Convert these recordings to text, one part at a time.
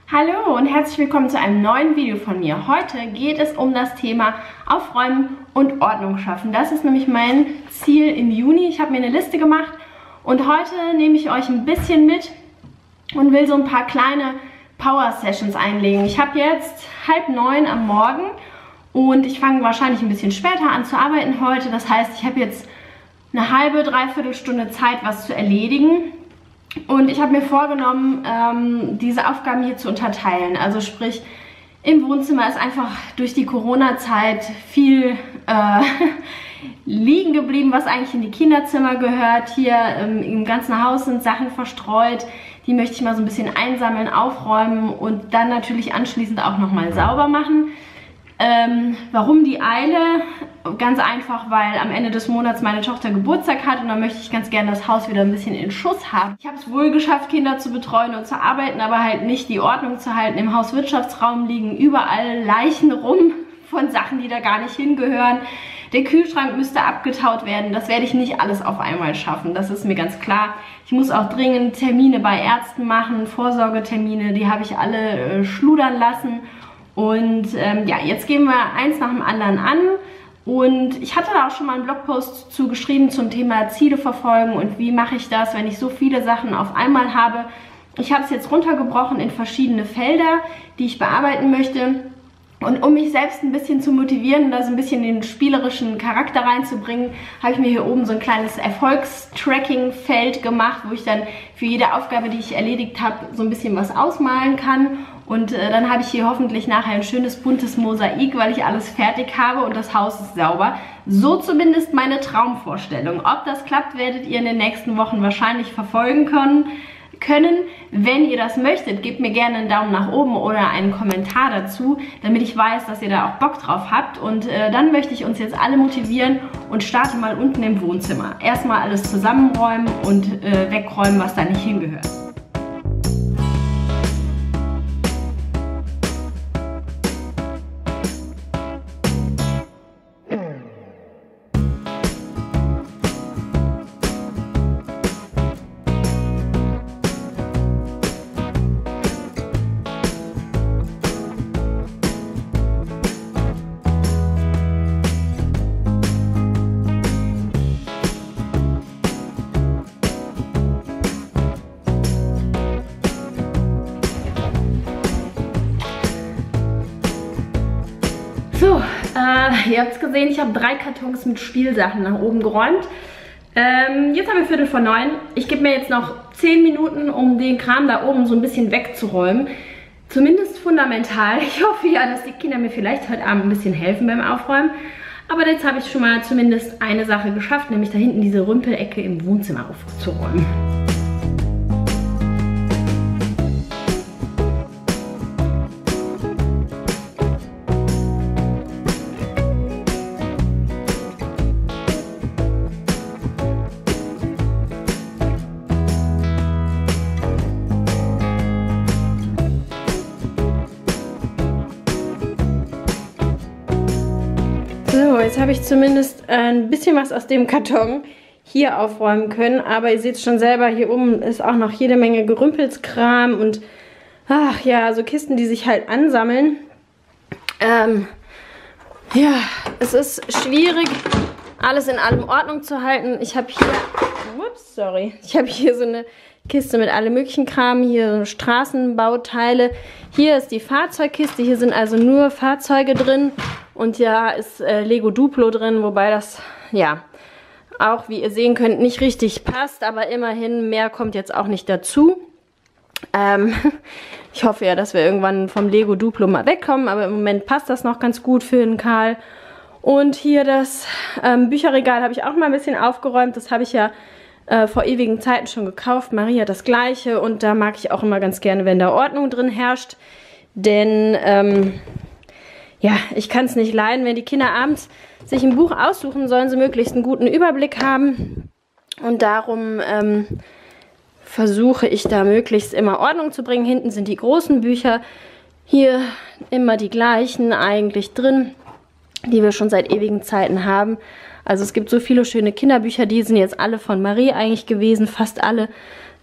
Hallo und herzlich willkommen zu einem neuen Video von mir. Heute geht es um das Thema Aufräumen und Ordnung schaffen. Das ist nämlich mein Ziel im Juni. Ich habe mir eine Liste gemacht und heute nehme ich euch ein bisschen mit und will so ein paar kleine Power-Sessions einlegen. Ich habe jetzt 8:30 am Morgen und ich fange wahrscheinlich ein bisschen später an zu arbeiten heute. Das heißt, ich habe jetzt eine halbe, dreiviertel Stunde Zeit, was zu erledigen. Und ich habe mir vorgenommen, diese Aufgaben hier zu unterteilen. Also sprich, im Wohnzimmer ist einfach durch die Corona-Zeit viel liegen geblieben, was eigentlich in die Kinderzimmer gehört. Hier im ganzen Haus sind Sachen verstreut. Die möchte ich mal so ein bisschen einsammeln, aufräumen und dann natürlich anschließend auch nochmal sauber machen. Warum die Eile? Ganz einfach, weil am Ende des Monats meine Tochter Geburtstag hat und dann möchte ich ganz gerne das Haus wieder ein bisschen in Schuss haben. Ich habe es wohl geschafft, Kinder zu betreuen und zu arbeiten, aber halt nicht die Ordnung zu halten. Im Hauswirtschaftsraum liegen überall Leichen rum von Sachen, die da gar nicht hingehören. Der Kühlschrank müsste abgetaut werden. Das werde ich nicht alles auf einmal schaffen, das ist mir ganz klar. Ich muss auch dringend Termine bei Ärzten machen, Vorsorgetermine, die habe ich alle schludern lassen. Und ja, jetzt gehen wir eins nach dem anderen an. Und ich hatte da auch schon mal einen Blogpost zu geschrieben zum Thema Ziele verfolgen und wie mache ich das, wenn ich so viele Sachen auf einmal habe. Ich habe es jetzt runtergebrochen in verschiedene Felder, die ich bearbeiten möchte. Und um mich selbst ein bisschen zu motivieren, da so ein bisschen den spielerischen Charakter reinzubringen, habe ich mir hier oben so ein kleines Erfolgstracking-Feld gemacht, wo ich dann für jede Aufgabe, die ich erledigt habe, so ein bisschen was ausmalen kann. Und dann habe ich hier hoffentlich nachher ein schönes buntes Mosaik, weil ich alles fertig habe und das Haus ist sauber. So zumindest meine Traumvorstellung. Ob das klappt, werdet ihr in den nächsten Wochen wahrscheinlich verfolgen können. Wenn ihr das möchtet, gebt mir gerne einen Daumen nach oben oder einen Kommentar dazu, damit ich weiß, dass ihr da auch Bock drauf habt. Und dann möchte ich uns jetzt alle motivieren und starte mal unten im Wohnzimmer. Erstmal alles zusammenräumen und wegräumen, was da nicht hingehört. So, ihr habt es gesehen, ich habe 3 Kartons mit Spielsachen nach oben geräumt. Jetzt haben wir 8:45. Ich gebe mir jetzt noch 10 Minuten, um den Kram da oben so ein bisschen wegzuräumen. Zumindest fundamental. Ich hoffe ja, dass die Kinder mir vielleicht heute Abend ein bisschen helfen beim Aufräumen. Aber jetzt habe ich schon mal zumindest eine Sache geschafft, nämlich da hinten diese Rümpelecke im Wohnzimmer aufzuräumen. So, jetzt habe ich zumindest ein bisschen was aus dem Karton hier aufräumen können. Aber ihr seht es schon selber, hier oben ist auch noch jede Menge Gerümpelskram und ach ja, so Kisten, die sich halt ansammeln. Ja, es ist schwierig, alles in allem Ordnung zu halten. Ich habe hier so eine Kiste mit allem möglichen Kram, hier Straßenbauteile. Hier ist die Fahrzeugkiste, hier sind also nur Fahrzeuge drin. Und ja, ist Lego Duplo drin, wobei das, ja, auch, wie ihr sehen könnt, nicht richtig passt. Aber immerhin, mehr kommt jetzt auch nicht dazu. Ich hoffe ja, dass wir irgendwann vom Lego Duplo mal wegkommen. Aber im Moment passt das noch ganz gut für den Karl. Und hier das Bücherregal habe ich auch mal ein bisschen aufgeräumt. Das habe ich ja vor ewigen Zeiten schon gekauft. Marie hat das gleiche. Und da mag ich auch immer ganz gerne, wenn da Ordnung drin herrscht. Denn ja, ich kann es nicht leiden, wenn die Kinder abends sich ein Buch aussuchen, sollen sie möglichst einen guten Überblick haben. Und darum versuche ich da möglichst immer Ordnung zu bringen. Hinten sind die großen Bücher, hier immer die gleichen eigentlich drin, die wir schon seit ewigen Zeiten haben. Also es gibt so viele schöne Kinderbücher, die sind jetzt alle von Marie eigentlich gewesen, fast alle.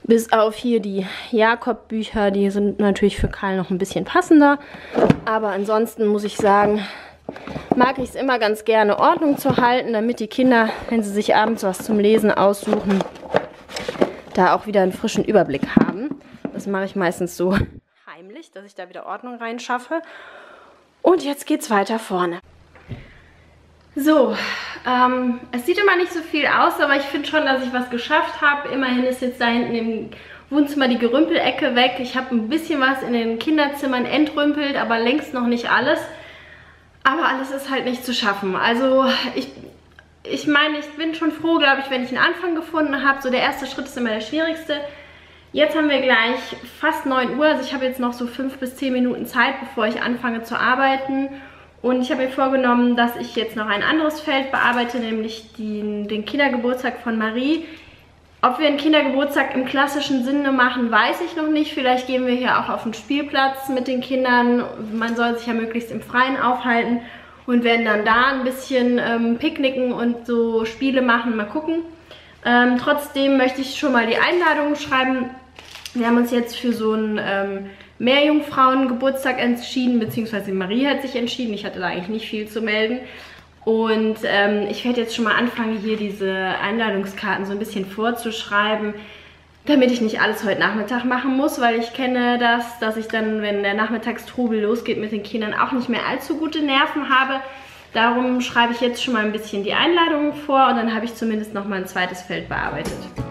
Bis auf hier die Jakob-Bücher, die sind natürlich für Karl noch ein bisschen passender. Aber ansonsten muss ich sagen, mag ich es immer ganz gerne, Ordnung zu halten, damit die Kinder, wenn sie sich abends was zum Lesen aussuchen, da auch wieder einen frischen Überblick haben. Das mache ich meistens so heimlich, dass ich da wieder Ordnung reinschaffe. Und jetzt geht's weiter vorne. So, es sieht immer nicht so viel aus, aber ich finde schon, dass ich was geschafft habe. Immerhin ist jetzt da hinten im Wohnzimmer die Gerümpelecke weg. Ich habe ein bisschen was in den Kinderzimmern entrümpelt, aber längst noch nicht alles. Aber alles ist halt nicht zu schaffen. Also ich meine, ich bin schon froh, glaube ich, wenn ich einen Anfang gefunden habe. So der erste Schritt ist immer der schwierigste. Jetzt haben wir gleich fast 9 Uhr. Also ich habe jetzt noch so 5 bis 10 Minuten Zeit, bevor ich anfange zu arbeiten. Und ich habe mir vorgenommen, dass ich jetzt noch ein anderes Feld bearbeite, nämlich den Kindergeburtstag von Marie. Ob wir einen Kindergeburtstag im klassischen Sinne machen, weiß ich noch nicht. Vielleicht gehen wir hier auch auf den Spielplatz mit den Kindern. Man soll sich ja möglichst im Freien aufhalten und werden dann da ein bisschen picknicken und so Spiele machen. Mal gucken. Trotzdem möchte ich schon mal die Einladung schreiben. Wir haben uns jetzt für so einen Meerjungfrauen-Geburtstag entschieden, beziehungsweise Marie hat sich entschieden. Ich hatte da eigentlich nicht viel zu melden. Und ich werde jetzt schon mal anfangen, hier diese Einladungskarten so ein bisschen vorzuschreiben, damit ich nicht alles heute Nachmittag machen muss, weil ich kenne das, dass ich dann, wenn der Nachmittagstrubel losgeht mit den Kindern, auch nicht mehr allzu gute Nerven habe. Darum schreibe ich jetzt schon mal ein bisschen die Einladungen vor und dann habe ich zumindest noch mal ein zweites Feld bearbeitet.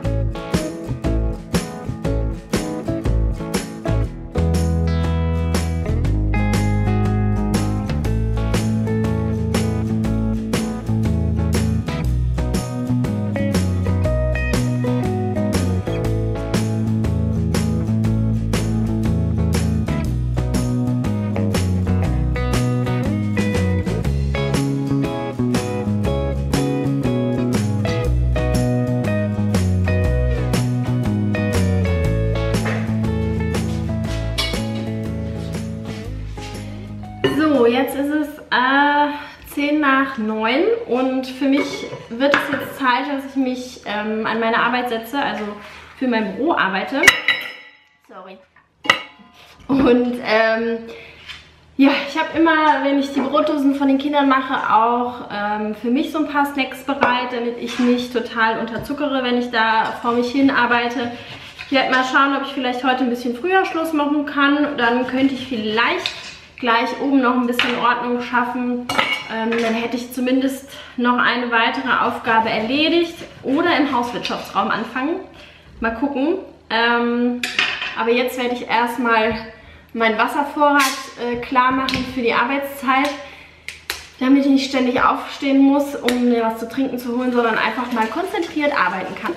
So, jetzt ist es 10 nach 9 und für mich wird es jetzt Zeit, dass ich mich an meine Arbeit setze, also für mein Büro arbeite. Sorry. Und ja, ich habe immer, wenn ich die Brotdosen von den Kindern mache, auch für mich so ein paar Snacks bereit, damit ich nicht total unterzuckere, wenn ich da vor mich hin arbeite. Ich werde mal schauen, ob ich vielleicht heute ein bisschen früher Schluss machen kann. Dann könnte ich vielleicht gleich oben noch ein bisschen Ordnung schaffen. Dann hätte ich zumindest noch eine weitere Aufgabe erledigt oder im Hauswirtschaftsraum anfangen. Mal gucken. Aber jetzt werde ich erstmal meinen Wasservorrat klar machen für die Arbeitszeit, damit ich nicht ständig aufstehen muss, um mir was zu trinken zu holen, sondern einfach mal konzentriert arbeiten kann.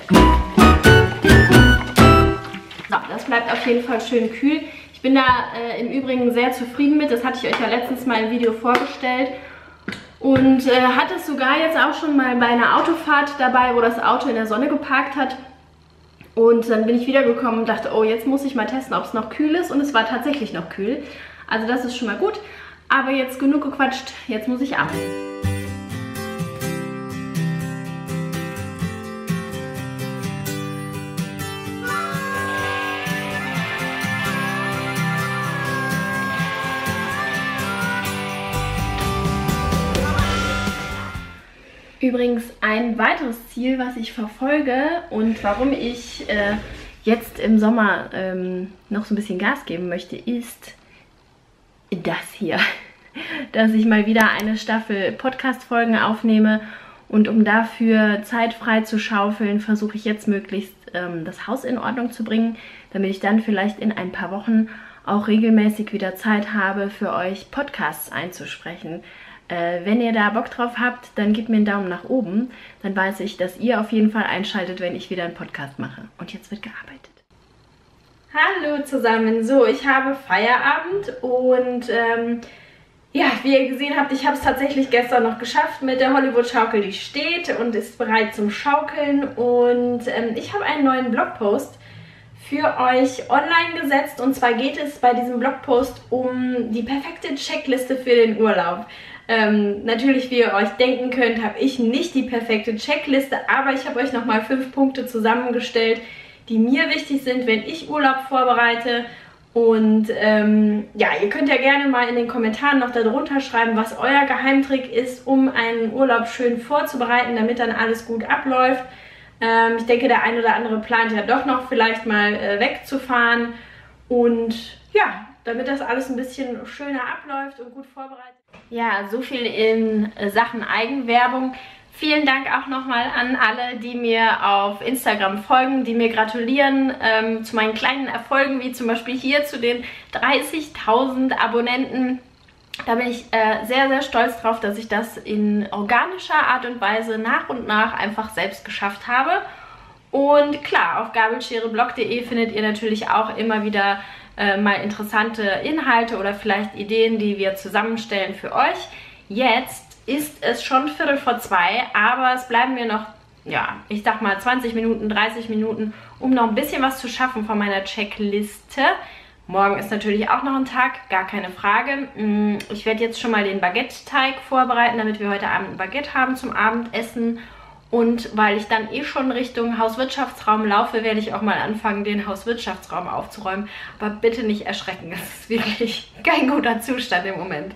So, das bleibt auf jeden Fall schön kühl. Ich bin da im Übrigen sehr zufrieden mit. Das hatte ich euch ja letztens mal im Video vorgestellt. Und hatte es sogar jetzt auch schon mal bei einer Autofahrt dabei, wo das Auto in der Sonne geparkt hat. Und dann bin ich wiedergekommen und dachte, oh, jetzt muss ich mal testen, ob es noch kühl ist. Und es war tatsächlich noch kühl. Also das ist schon mal gut. Aber jetzt genug gequatscht, jetzt muss ich arbeiten. Übrigens ein weiteres Ziel, was ich verfolge und warum ich jetzt im Sommer noch so ein bisschen Gas geben möchte, ist das hier. Dass ich mal wieder eine Staffel Podcast-Folgen aufnehme und um dafür Zeit frei zu schaufeln, versuche ich jetzt möglichst das Haus in Ordnung zu bringen, damit ich dann vielleicht in ein paar Wochen auch regelmäßig wieder Zeit habe, für euch Podcasts einzusprechen. Wenn ihr da Bock drauf habt, dann gebt mir einen Daumen nach oben. Dann weiß ich, dass ihr auf jeden Fall einschaltet, wenn ich wieder einen Podcast mache. Und jetzt wird gearbeitet. Hallo zusammen. So, ich habe Feierabend und ja, wie ihr gesehen habt, ich habe es tatsächlich gestern noch geschafft mit der Hollywood-Schaukel, die steht und ist bereit zum Schaukeln. Und ich habe einen neuen Blogpost für euch online gesetzt. Und zwar geht es bei diesem Blogpost um die perfekte Checkliste für den Urlaub. Natürlich, wie ihr euch denken könnt, habe ich nicht die perfekte Checkliste, aber ich habe euch nochmal 5 Punkte zusammengestellt, die mir wichtig sind, wenn ich Urlaub vorbereite. Und ja, ihr könnt ja gerne mal in den Kommentaren noch darunter schreiben, was euer Geheimtrick ist, um einen Urlaub schön vorzubereiten, damit dann alles gut abläuft. Ich denke, der ein oder andere plant ja doch noch vielleicht mal wegzufahren. Und ja, damit das alles ein bisschen schöner abläuft und gut vorbereitet. Ja, so viel in Sachen Eigenwerbung. Vielen Dank auch nochmal an alle, die mir auf Instagram folgen, die mir gratulieren zu meinen kleinen Erfolgen, wie zum Beispiel hier zu den 30.000 Abonnenten. Da bin ich sehr, sehr stolz drauf, dass ich das in organischer Art und Weise nach und nach einfach selbst geschafft habe. Und klar, auf gabelschereblog.de findet ihr natürlich auch immer wieder mal interessante Inhalte oder vielleicht Ideen, die wir zusammenstellen für euch. Jetzt ist es schon 2:15, aber es bleiben mir noch, ja, ich sag mal 20 Minuten, 30 Minuten, um noch ein bisschen was zu schaffen von meiner Checkliste. Morgen ist natürlich auch noch ein Tag, gar keine Frage. Ich werde jetzt schon mal den Baguette-Teig vorbereiten, damit wir heute Abend ein Baguette haben zum Abendessen. Und weil ich dann eh schon Richtung Hauswirtschaftsraum laufe, werde ich auch mal anfangen, den Hauswirtschaftsraum aufzuräumen. Aber bitte nicht erschrecken, das ist wirklich kein guter Zustand im Moment.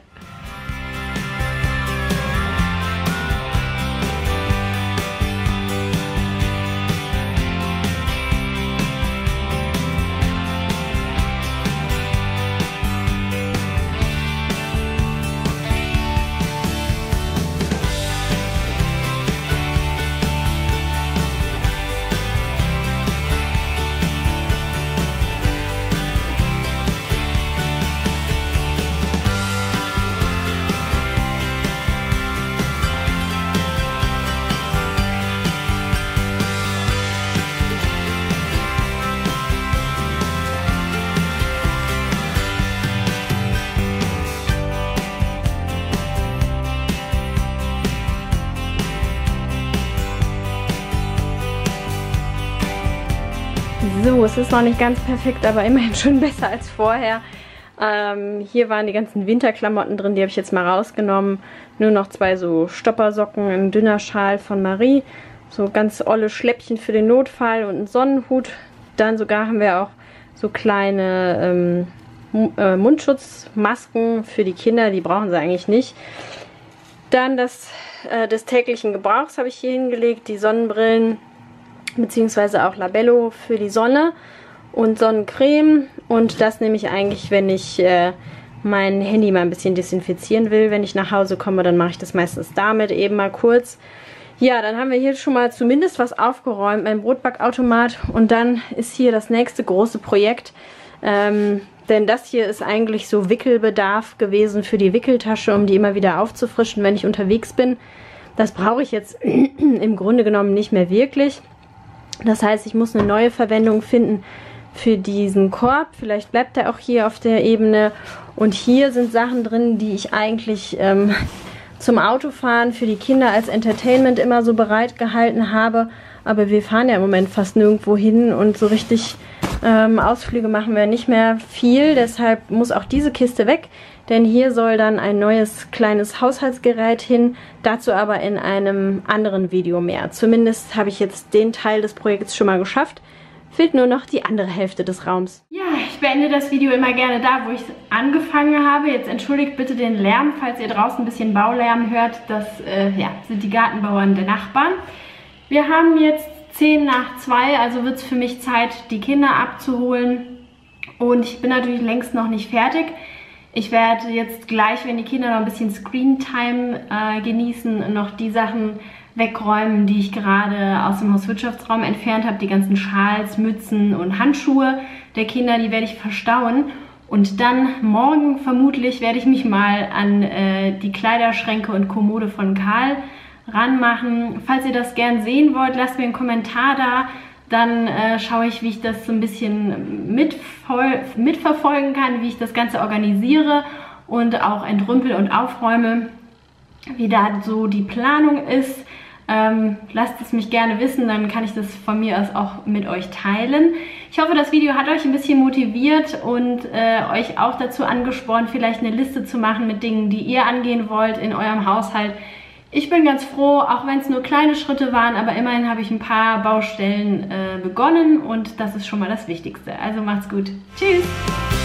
So, es ist noch nicht ganz perfekt, aber immerhin schon besser als vorher. Hier waren die ganzen Winterklamotten drin, die habe ich jetzt mal rausgenommen. Nur noch 2 so Stoppersocken, ein dünner Schal von Marie, so ganz olle Schläppchen für den Notfall und einen Sonnenhut. Dann sogar haben wir auch so kleine Mundschutzmasken für die Kinder, die brauchen sie eigentlich nicht. Dann das des täglichen Gebrauchs habe ich hier hingelegt, die Sonnenbrillen, beziehungsweise auch Labello für die Sonne und Sonnencreme. Und das nehme ich eigentlich, wenn ich mein Handy mal ein bisschen desinfizieren will. Wenn ich nach Hause komme, dann mache ich das meistens damit eben mal kurz. Ja, dann haben wir hier schon mal zumindest was aufgeräumt, mein Brotbackautomat. Und dann ist hier das nächste große Projekt. Denn das hier ist eigentlich so Wickelbedarf gewesen für die Wickeltasche, um die immer wieder aufzufrischen, wenn ich unterwegs bin. Das brauche ich jetzt im Grunde genommen nicht mehr wirklich. Das heißt, ich muss eine neue Verwendung finden für diesen Korb. Vielleicht bleibt er auch hier auf der Ebene. Und hier sind Sachen drin, die ich eigentlich zum Autofahren für die Kinder als Entertainment immer so bereit gehalten habe. Aber wir fahren ja im Moment fast nirgendwo hin und so richtig Ausflüge machen wir nicht mehr viel. Deshalb muss auch diese Kiste weg. Denn hier soll dann ein neues kleines Haushaltsgerät hin, dazu aber in einem anderen Video mehr. Zumindest habe ich jetzt den Teil des Projekts schon mal geschafft. Fehlt nur noch die andere Hälfte des Raums. Ja, ich beende das Video immer gerne da, wo ich angefangen habe. Jetzt entschuldigt bitte den Lärm, falls ihr draußen ein bisschen Baulärm hört. Das ja, sind die Gartenbauern der Nachbarn. Wir haben jetzt 1:10, also wird es für mich Zeit, die Kinder abzuholen. Und ich bin natürlich längst noch nicht fertig. Ich werde jetzt gleich, wenn die Kinder noch ein bisschen Screentime genießen, noch die Sachen wegräumen, die ich gerade aus dem Hauswirtschaftsraum entfernt habe. Die ganzen Schals, Mützen und Handschuhe der Kinder, die werde ich verstauen. Und dann morgen vermutlich werde ich mich mal an die Kleiderschränke und Kommode von Karl ranmachen. Falls ihr das gern sehen wollt, lasst mir einen Kommentar da. Dann schaue ich, wie ich das so ein bisschen mitverfolgen kann, wie ich das Ganze organisiere und auch entrümpel und aufräume, wie da so die Planung ist. Lasst es mich gerne wissen, dann kann ich das von mir aus auch mit euch teilen. Ich hoffe, das Video hat euch ein bisschen motiviert und euch auch dazu angespornt, vielleicht eine Liste zu machen mit Dingen, die ihr angehen wollt in eurem Haushalt, Ich bin ganz froh, auch wenn es nur kleine Schritte waren, aber immerhin habe ich ein paar Baustellen begonnen und das ist schon mal das Wichtigste. Also macht's gut. Tschüss!